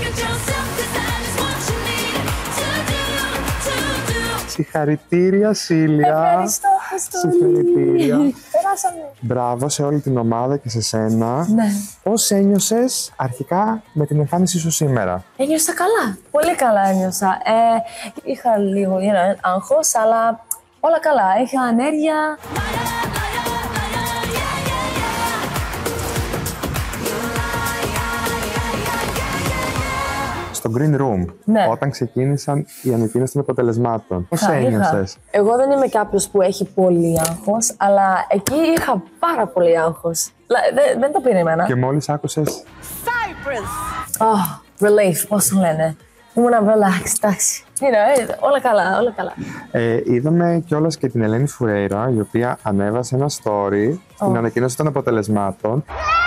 Συγχαρητήρια, Σίλια. Ευχαριστώ, Συγχαρητήρια. Περάσαμε. Μπράβο σε όλη την ομάδα και σε σένα. Ναι. Πώς ένιωσες αρχικά με την εμφάνισή σου σήμερα? Ένιωσα καλά. Πολύ καλά ένιωσα. Είχα λίγο άγχος, αλλά όλα καλά. Είχα ενέργεια. Στο Green Room, Ναι. όταν ξεκίνησαν οι ανακοίνωσεις των αποτελεσμάτων, πώς ένιωσες? Εγώ δεν είμαι κάποιος που έχει πολύ άγχος, αλλά εκεί είχα πάρα πολύ άγχος. Δεν το περίμενα. Και μόλις άκουσες Cyprus! Oh, relief, πώς το λένε. Ήμουνα relax, εντάξει. Όλα καλά, όλα καλά. είδαμε κιόλας και την Ελένη Φουρέιρα, η οποία ανέβασε ένα story στην ανακοίνωση των αποτελεσμάτων.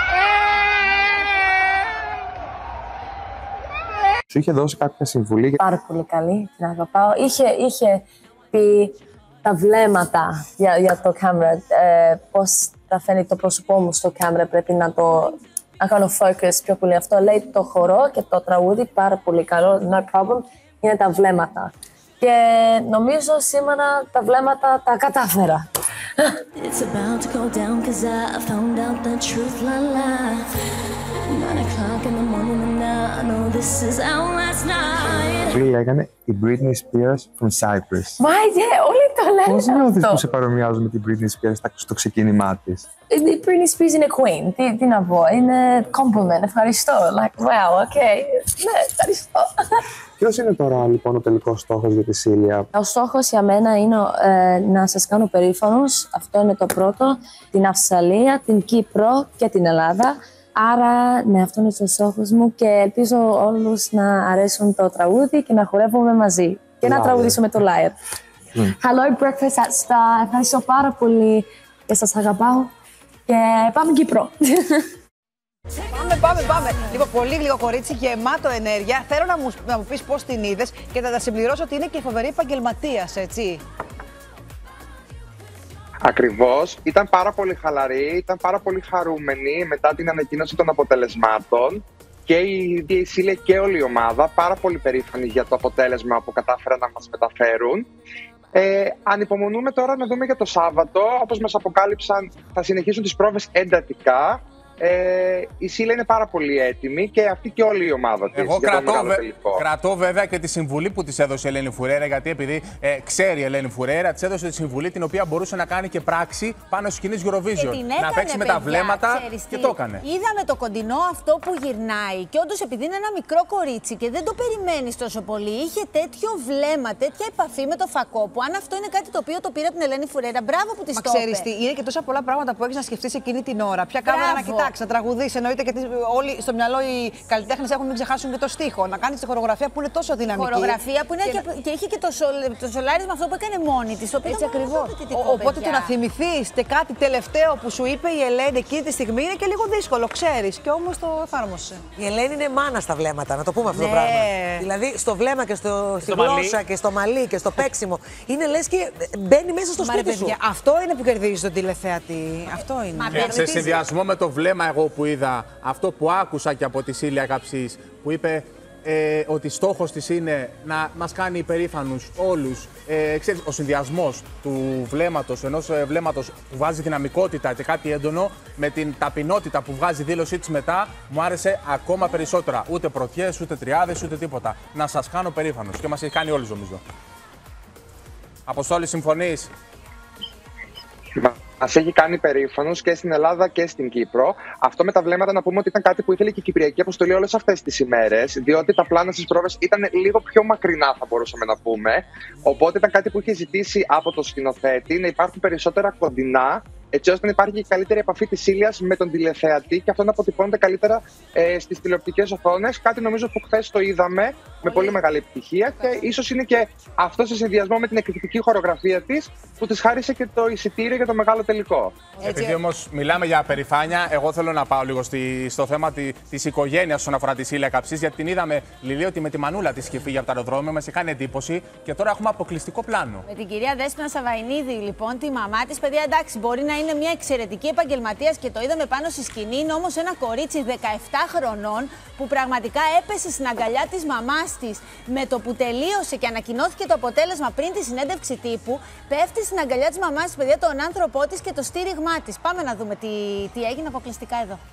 Σου είχε δώσει κάποια συμβουλή? Πάρα πολύ καλή, την αγαπάω. Είχε πει τα βλέμματα για το κάμερα, πώς θα φαίνει το πρόσωπό μου στο κάμερα, πρέπει να κάνω focus πιο πολύ. Αυτό λέει το χορό και το τραγούδι, πάρα πολύ καλό, no problem, είναι τα βλέμματα. Και νομίζω σήμερα τα βλέμματα τα κατάφερα. It's about to go down cause I found out the truth, la la 9 o'clock in the morning and I know this is our last night. Που λέγανε η Britney Spears from Cyprus. Μα όλοι το λένε Πώς νιώθεις αυτό. που σε παρομοιάζουν με την Britney Spears στο ξεκίνημά της? Η Britney Spears είναι queen, τι να πω, είναι compliment, ευχαριστώ. Like, wow, okay, ναι, ευχαριστώ. Ποιος είναι τώρα λοιπόν ο τελικός στόχος για τη Σίλια? Ο στόχος για μένα είναι να σας κάνω περήφανους, αυτό είναι το πρώτο, την Αυστραλία, την Κύπρο και την Ελλάδα. Άρα, ναι, αυτό είναι ο στόχος μου και ελπίζω όλους να αρέσουν το τραγούδι και να χορεύουμε μαζί και να τραγουδήσουμε το live. Hello, Breakfast at Star. Ευχαριστώ πάρα πολύ και σας αγαπάω και πάμε Κύπρο. Πάμε. Λοιπόν, πολύ γλυκό κορίτσι, γεμάτο ενέργεια. Θέλω να μου πεις πώς την είδες και θα τα συμπληρώσω ότι είναι και φοβερή επαγγελματίας, έτσι. Ακριβώς. Ήταν πάρα πολύ χαλαρή, ήταν πάρα πολύ χαρούμενη μετά την ανακοίνωση των αποτελεσμάτων. Και η Σίλια και όλη η ομάδα πάρα πολύ περήφανη για το αποτέλεσμα που κατάφεραν να μας μεταφέρουν. Ανυπομονούμε τώρα να δούμε για το Σάββατο. Όπως μας αποκάλυψαν, θα συνεχίσουν τις πρόβες εντατικά. Η Σίλια είναι πάρα πολύ έτοιμη και αυτή και όλη η ομάδα της. Εγώ κρατώ βέβαια και τη συμβουλή που της έδωσε η Ελένη Φουρέιρα, γιατί επειδή ξέρει η Ελένη Φουρέιρα, της έδωσε τη συμβουλή την οποία μπορούσε να κάνει και πράξη πάνω στις σκηνές Eurovision. Να παίξει με τα βλέμματα και το έκανε. Είδαμε το κοντινό αυτό που γυρνάει και όντως επειδή είναι ένα μικρό κορίτσι και δεν το περιμένεις τόσο πολύ, είχε τέτοιο βλέμμα, τέτοια επαφή με το φακό που αν αυτό είναι κάτι το οποίο το πήρε από την Ελένη Φουρέιρα, μπράβο που της το είπε. Ξέρεις τι, είναι και τόσα πολλά πράγματα που έχεις να σκεφτείς εκείνη την ώρα. Ποια κάμερα να κοιτάξεις, να τραγουδείς, εννοείται γιατί όλοι στο μυαλό οι καλλιτέχνες έχουν μην ξεχάσουν και το στίχο. Να κάνεις τη χορογραφία που είναι τόσο δυναμική. Χορογραφία που είναι και έχει και το σολάρισμα αυτό που έκανε μόνη της. Έτσι ακριβώς. Οπότε το να θυμηθείς κάτι τελευταίο που σου είπε η Ελένη εκείνη τη στιγμή είναι και λίγο δύσκολο, ξέρεις. Και όμως το εφάρμοσε. Η Ελένη είναι μάνα στα βλέμματα, να το πούμε αυτό το πράγμα. Δηλαδή στο βλέμμα και στη γλώσσα και στο μαλλί και στο παίξιμο. Είναι λες και μπαίνει μέσα στο σπίτι σου. Αυτό είναι που κερδίζει τον τηλεθεατή. Αυτό είναι. Σε συνδυασμό με το βλέμμα, εγώ που είδα αυτό που άκουσα και από τη Σίλια Καψής, που είπε ότι στόχος της είναι να μας κάνει υπερήφανους όλους. Ξέρεις, ο συνδυασμός του βλέμματος, ενός βλέμματος που βάζει δυναμικότητα και κάτι έντονο, με την ταπεινότητα που βγάζει δήλωσή της μετά, μου άρεσε ακόμα περισσότερα. Ούτε πρωτιές, ούτε τριάδες, ούτε τίποτα. Να σας κάνω περήφανους. Και μας έχει κάνει όλους, νομίζω. Αποστόλη, συμφωνείς? Μας έχει κάνει περήφανους και στην Ελλάδα και στην Κύπρο. Αυτό με τα βλέμματα να πούμε ότι ήταν κάτι που ήθελε και η Κυπριακή Αποστολή όλες αυτές τις ημέρες, διότι τα πλάνα στις πρόβες ήταν λίγο πιο μακρινά, θα μπορούσαμε να πούμε. Οπότε ήταν κάτι που είχε ζητήσει από το σκηνοθέτη να υπάρχουν περισσότερα κοντινά, έτσι ώστε να υπάρχει και καλύτερη επαφή της Σίλιας με τον τηλεθεατή και αυτό να αποτυπώνεται καλύτερα στις τηλεοπτικές οθόνες. Κάτι νομίζω που χθες το είδαμε με πολύ μεγάλη επιτυχία και ίσως είναι και αυτό σε συνδυασμό με την εκρηκτική χορογραφία της που της χάρισε και το εισιτήριο για το μεγάλο τελικό. Επειδή όμως μιλάμε για περηφάνεια, εγώ θέλω να πάω λίγο στο θέμα της οικογένειας όσον αφορά τη Σίλια Καψής, γιατί την είδαμε, Λιλή, ότι με τη μανούλα της είχε φύγει από το αεροδρόμιο, μας είχε κάνει εντύπωση και τώρα έχουμε αποκλειστικό πλάνο. Με την κυρία Δέσποινα Σαββαϊνίδη, λοιπόν, τη μαμά της, παιδιά, εντάξει, μπορεί να είναι μια εξαιρετική επαγγελματίας και το είδαμε πάνω στη σκηνή. Είναι όμως ένα κορίτσι 17 χρονών που πραγματικά έπεσε στην αγκαλιά της μαμάς της. Με το που τελείωσε και ανακοινώθηκε το αποτέλεσμα πριν τη συνέντευξη τύπου, πέφτει στην αγκαλιά της μαμάς της, παιδιά, τον άνθρωπό της και το στήριγμά της. Πάμε να δούμε τι έγινε αποκλειστικά εδώ.